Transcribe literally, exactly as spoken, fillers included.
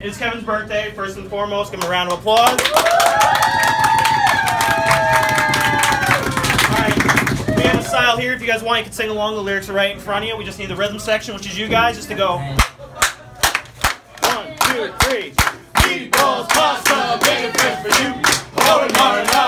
It's Kevin's birthday, first and foremost. Give him a round of applause. Alright, we have a style here. If you guys want, you can sing along. The lyrics are right in front of you. We just need the rhythm section, which is you guys, just to go. One, two, three. Meatballs, pasta, bacon, fresh for you. Hold it hard enough.